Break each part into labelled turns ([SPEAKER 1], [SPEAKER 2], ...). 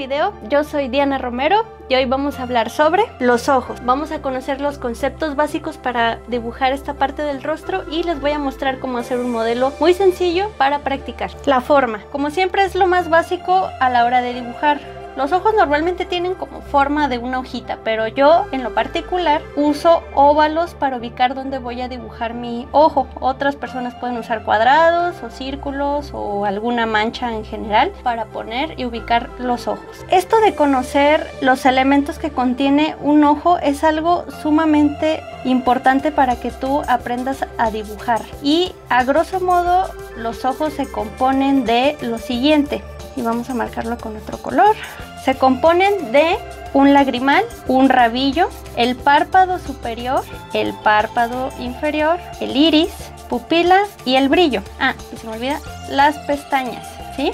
[SPEAKER 1] video. Yo soy Diana Romero y hoy vamos a hablar sobre los ojos. Vamos a conocer los conceptos básicos para dibujar esta parte del rostro y les voy a mostrar cómo hacer un modelo muy sencillo para practicar. La forma, como siempre, es lo más básico a la hora de dibujar. Los ojos normalmente tienen como forma de una hojita, pero yo en lo particular uso óvalos para ubicar dónde voy a dibujar mi ojo. Otras personas pueden usar cuadrados o círculos o alguna mancha en general para poner y ubicar los ojos. Esto de conocer los elementos que contiene un ojo es algo sumamente importante para que tú aprendas a dibujar. Y a grosso modo los ojos se componen de lo siguiente. Y vamos a marcarlo con otro color. Se componen de un lagrimal, un rabillo, el párpado superior, el párpado inferior, el iris, pupilas y el brillo. Y se me olvida, las pestañas, ¿sí?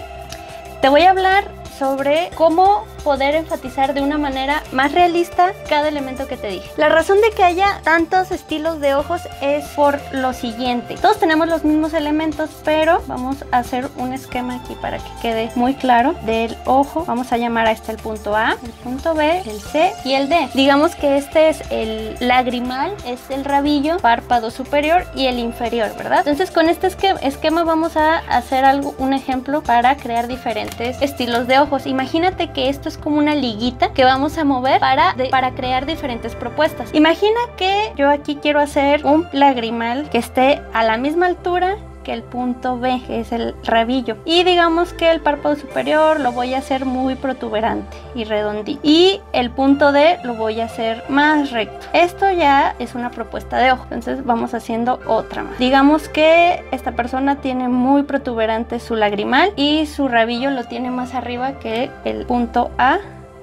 [SPEAKER 1] Te voy a hablar sobre cómo poder enfatizar de una manera más realista cada elemento que te dije. La razón de que haya tantos estilos de ojos es por lo siguiente. Todos tenemos los mismos elementos, pero vamos a hacer un esquema aquí para que quede muy claro del ojo. Vamos a llamar a este el punto A, el punto B, el C y el D. Digamos que este es el lagrimal, este el rabillo, párpado superior y el inferior, ¿verdad? Entonces con este esquema vamos a hacer un ejemplo para crear diferentes estilos de ojos. Imagínate que esto es como una liguita que vamos a mover para crear diferentes propuestas. Imagina que yo aquí quiero hacer un lagrimal que esté a la misma altura que el punto B, que es el rabillo, y digamos que el párpado superior lo voy a hacer muy protuberante y redondito, y el punto D lo voy a hacer más recto. Esto ya es una propuesta de ojo. Entonces vamos haciendo otra más. Digamos que esta persona tiene muy protuberante su lagrimal y su rabillo lo tiene más arriba que el punto A,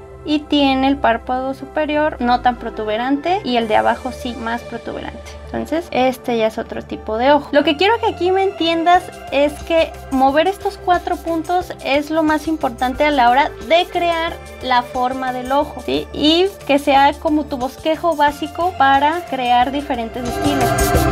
[SPEAKER 1] y tiene el párpado superior no tan protuberante y el de abajo sí más protuberante. Entonces este ya es otro tipo de ojo. Lo que quiero que aquí me entiendas es que mover estos 4 puntos es lo más importante a la hora de crear la forma del ojo, ¿sí? Y que sea como tu bosquejo básico para crear diferentes estilos.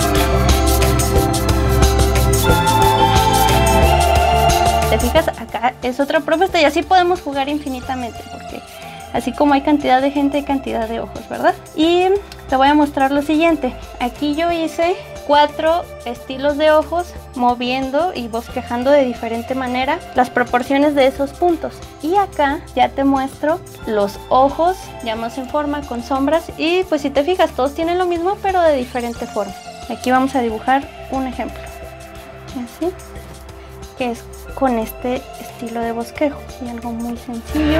[SPEAKER 1] ¿Te fijas? Acá es otra propuesta y así podemos jugar infinitamente, porque así como hay cantidad de gente, hay cantidad de ojos, ¿verdad? Y te voy a mostrar lo siguiente. Aquí yo hice 4 estilos de ojos moviendo y bosquejando de diferente manera las proporciones de esos puntos. Y acá ya te muestro los ojos ya más en forma, con sombras. Y pues si te fijas, todos tienen lo mismo, pero de diferente forma. Aquí vamos a dibujar un ejemplo. Así. Que es con este estilo de bosquejo. Y algo muy sencillo.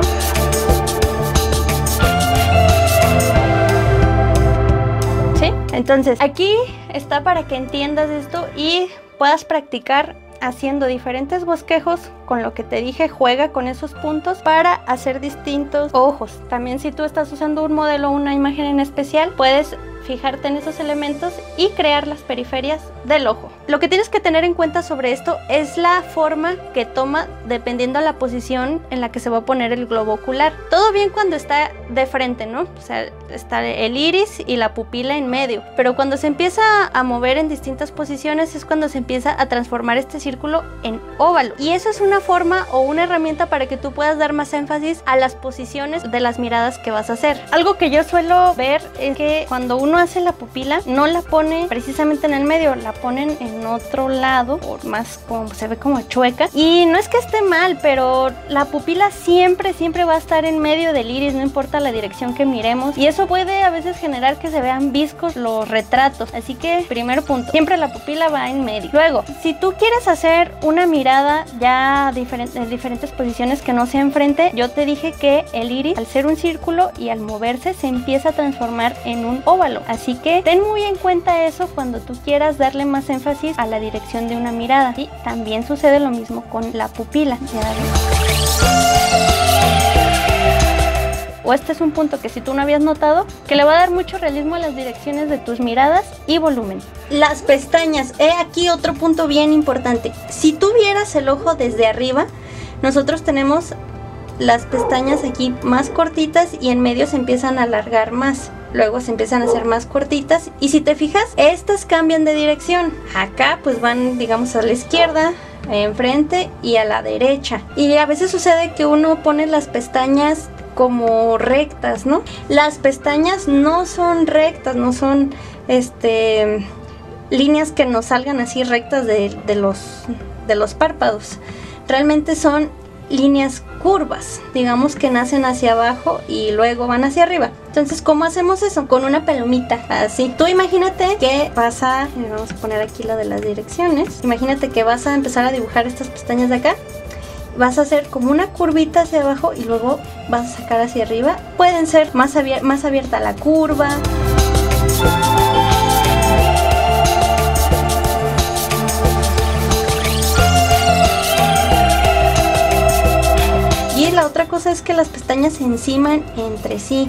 [SPEAKER 1] ¿Sí? Entonces aquí está para que entiendas esto y puedas practicar haciendo diferentes bosquejos. Con lo que te dije, juega con esos puntos para hacer distintos ojos. También si tú estás usando un modelo o una imagen en especial, puedes fijarte en esos elementos y crear las periferias del ojo. Lo que tienes que tener en cuenta sobre esto es la forma que toma dependiendo a la posición en la que se va a poner el globo ocular. Todo bien cuando está de frente, ¿no? O sea, está el iris y la pupila en medio, pero cuando se empieza a mover en distintas posiciones es cuando se empieza a transformar este círculo en óvalo. Y eso es una forma o una herramienta para que tú puedas dar más énfasis a las posiciones de las miradas que vas a hacer. Algo que yo suelo ver es que cuando uno hace la pupila, no la pone precisamente en el medio, la ponen en otro lado, o más como se ve como chueca. Y no es que esté mal, pero la pupila siempre va a estar en medio del iris, no importa la dirección que miremos. Y eso puede a veces generar que se vean viscos los retratos. Así que, primer punto, siempre la pupila va en medio. Luego, si tú quieres hacer una mirada ya en diferentes posiciones que no sea enfrente, yo te dije que el iris, al ser un círculo y al moverse, se empieza a transformar en un óvalo. Así que ten muy en cuenta eso cuando tú quieras darle más énfasis a la dirección de una mirada. Y también sucede lo mismo con la pupila. O este es un punto que si tú no habías notado, que le va a dar mucho realismo a las direcciones de tus miradas y volumen. Las pestañas, he aquí otro punto bien importante. Si tú vieras el ojo desde arriba, nosotros tenemos las pestañas aquí más cortitas y en medio se empiezan a alargar más. Luego se empiezan a hacer más cortitas y si te fijas, estas cambian de dirección. Acá pues van, digamos, a la izquierda, enfrente y a la derecha. Y a veces sucede que uno pone las pestañas como rectas, ¿no? Las pestañas no son rectas, no son líneas que nos salgan así rectas de los párpados. Realmente son líneas curvas, digamos que nacen hacia abajo y luego van hacia arriba. Entonces, ¿cómo hacemos eso? Con una palomita, así. Tú imagínate que vamos a poner aquí la de las direcciones. Imagínate que vas a empezar a dibujar estas pestañas de acá. Vas a hacer como una curvita hacia abajo y luego vas a sacar hacia arriba. Pueden ser más abierta la curva. Y la otra cosa es que las pestañas se enciman entre sí.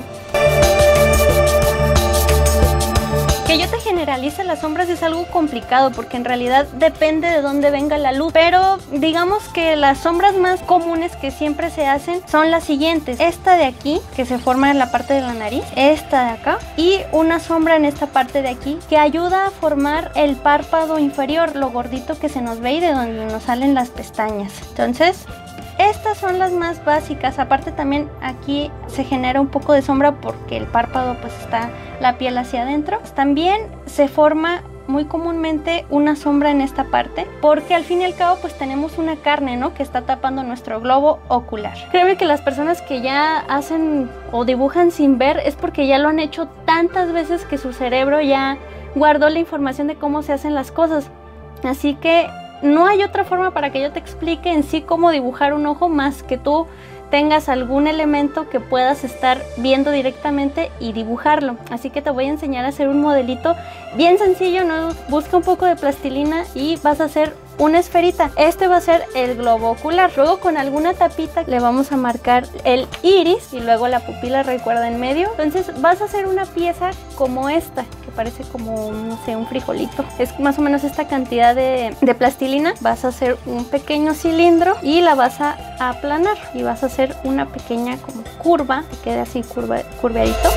[SPEAKER 1] Que yo te generalice las sombras es algo complicado porque en realidad depende de dónde venga la luz. Pero digamos que las sombras más comunes que siempre se hacen son las siguientes. Esta de aquí, que se forma en la parte de la nariz. Esta de acá. Y una sombra en esta parte de aquí que ayuda a formar el párpado inferior, lo gordito que se nos ve y de donde nos salen las pestañas. Entonces, estas son las más básicas. Aparte también aquí se genera un poco de sombra porque el párpado pues está la piel hacia adentro. También se forma muy comúnmente una sombra en esta parte porque al fin y al cabo pues tenemos una carne, ¿no?, que está tapando nuestro globo ocular. Créeme que las personas que ya hacen o dibujan sin ver es porque ya lo han hecho tantas veces que su cerebro ya guardó la información de cómo se hacen las cosas. Así que no hay otra forma para que yo te explique en sí cómo dibujar un ojo más que tú tengas algún elemento que puedas estar viendo directamente y dibujarlo. Así que te voy a enseñar a hacer un modelito bien sencillo, ¿no? Busca un poco de plastilina y vas a hacer una esferita. Este va a ser el globo ocular. Luego con alguna tapita le vamos a marcar el iris y luego la pupila, recuerda, en medio. Entonces vas a hacer una pieza como esta, que parece como, no sé, un frijolito. Es más o menos esta cantidad de plastilina. Vas a hacer un pequeño cilindro y la vas a aplanar y vas a hacer una pequeña como curva, que quede así curveadito.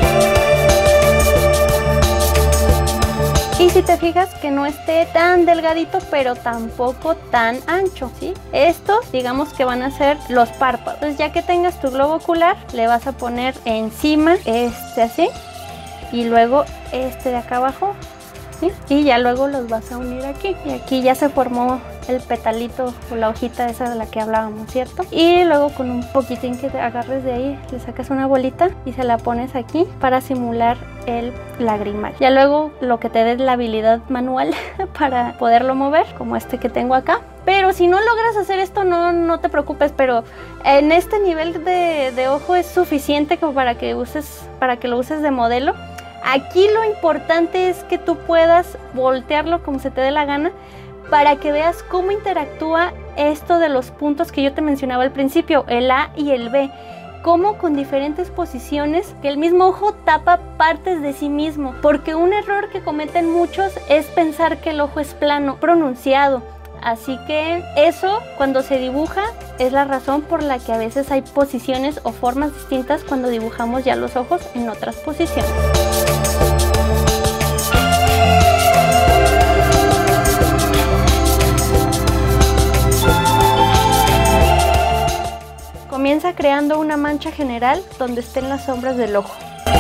[SPEAKER 1] Y si te fijas que no esté tan delgadito, pero tampoco tan ancho, ¿sí? Estos, digamos que van a ser los párpados. Entonces, ya que tengas tu globo ocular, le vas a poner encima así, y luego de acá abajo, ¿sí? Y ya luego los vas a unir aquí. Y aquí ya se formó el petalito o la hojita esa de la que hablábamos, ¿cierto? Y luego con un poquitín que te agarres de ahí, le sacas una bolita y se la pones aquí para simular el lagrimal. Ya luego lo que te dé la habilidad manual para poderlo mover, como este que tengo acá. Pero si no logras hacer esto, no te preocupes, pero en este nivel de ojo es suficiente como para que lo uses de modelo. Aquí lo importante es que tú puedas voltearlo como se te dé la gana para que veas cómo interactúa esto de los puntos que yo te mencionaba al principio, el A y el B. Cómo con diferentes posiciones que el mismo ojo tapa partes de sí mismo. Porque un error que cometen muchos es pensar que el ojo es plano, pronunciado. Así que eso, cuando se dibuja, es la razón por la que a veces hay posiciones o formas distintas cuando dibujamos ya los ojos en otras posiciones. Comienza creando una mancha general donde estén las sombras del ojo.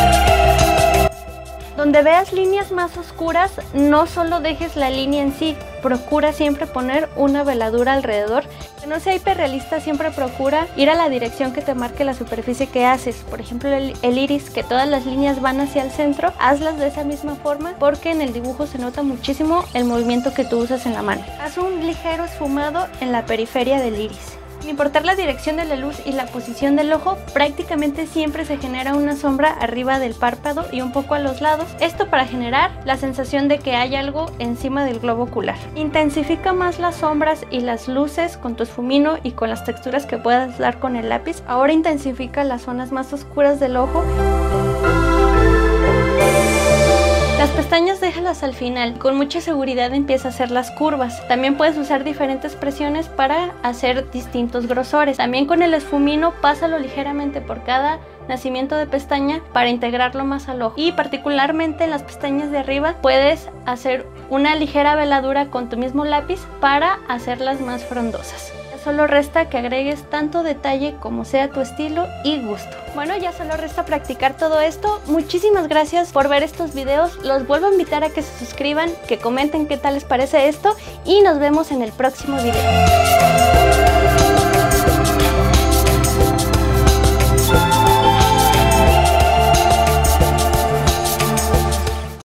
[SPEAKER 1] Donde veas líneas más oscuras, no solo dejes la línea en sí, procura siempre poner una veladura alrededor. Que no sea hiperrealista, siempre procura ir a la dirección que te marque la superficie que haces. Por ejemplo, el iris, que todas las líneas van hacia el centro, hazlas de esa misma forma porque en el dibujo se nota muchísimo el movimiento que tú usas en la mano. Haz un ligero esfumado en la periferia del iris. Sin importar la dirección de la luz y la posición del ojo, prácticamente siempre se genera una sombra arriba del párpado y un poco a los lados. Esto para generar la sensación de que hay algo encima del globo ocular. Intensifica más las sombras y las luces con tu esfumino y con las texturas que puedas dar con el lápiz. Ahora intensifica las zonas más oscuras del ojo. Las pestañas déjalas al final, con mucha seguridad empieza a hacer las curvas. También puedes usar diferentes presiones para hacer distintos grosores. También con el esfumino pásalo ligeramente por cada nacimiento de pestaña para integrarlo más al ojo. Y particularmente en las pestañas de arriba puedes hacer una ligera veladura con tu mismo lápiz para hacerlas más frondosas. Solo resta que agregues tanto detalle como sea tu estilo y gusto. Bueno, ya solo resta practicar todo esto. Muchísimas gracias por ver estos videos. Los vuelvo a invitar a que se suscriban, que comenten qué tal les parece esto y nos vemos en el próximo video.